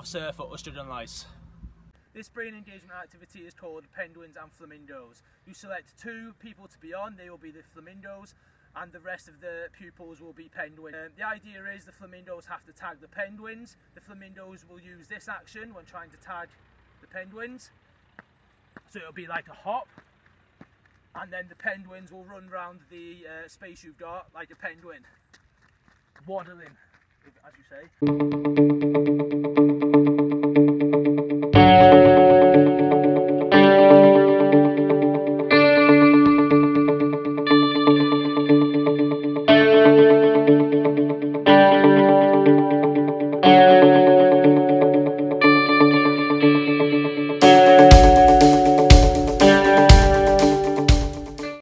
surfer or stood on ice. This brain engagement activity is called penguins and flamingos. You select 2 people to be on, they will be the flamingos, and the rest of the pupils will be penguins. The idea is the flamingos have to tag the penguins. The flamingos will use this action when trying to tag the penguins. So it'll be like a hop, and then the penguins will run around the space you've got like a penguin, waddling, as you say.